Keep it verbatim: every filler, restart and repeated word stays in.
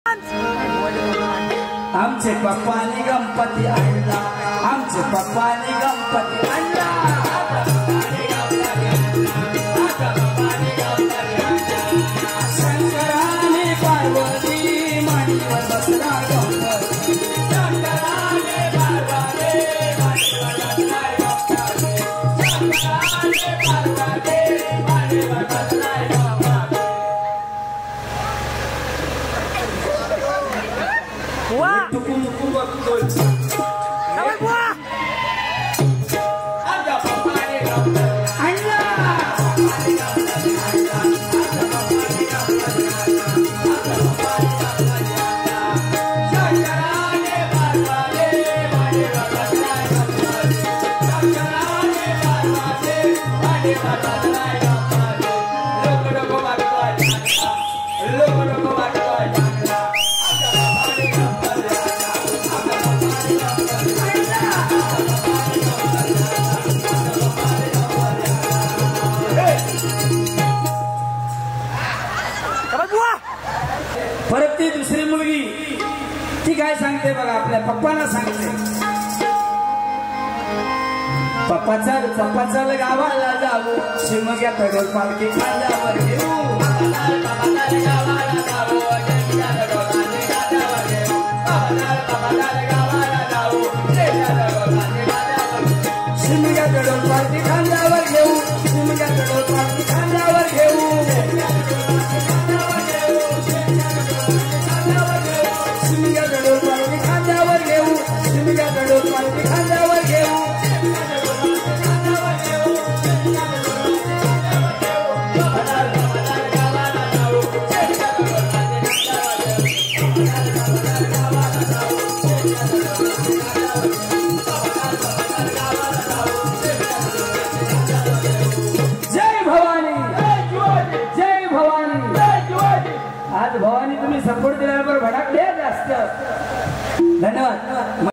आमचे पप्पानी गणपती आणला, आमचे पप्पानी गणपती आणला, शंकराने पार्वती मांडीवर बसला गणपती, शंकराने पार्वती मांडीवर बसला गणपती, शंकराने पार्वती मांडीवर बसला Ganpati. Buah. Tuku tuku betul. Sampai buah. Ada papa ni gamba. Allah. परत ती दुसरी मुलगी ती काय सांगते बघा, आपल्या पप्पांना सांगते, पप्पा चल पप्पा चल गावाला जाऊ, शिमग्या पेडोल पालखी खांद्यावर घेऊ, शिमग्या पेडोल पालखी खांद्यावर घेऊ, शिमग्या पेडोल पालखी खांद्यावर घेऊ, शिमग्या पेडोल पालखी खांद्यावर घेऊ, शिमग्या पेडोल पालखी खांद्यावर घेऊ, जय भवानी, जय भवानी, आज भवानी तुम्ही सपोर्ट दिल्याबरोबर भडाक द्या जास्त, धन्यवाद।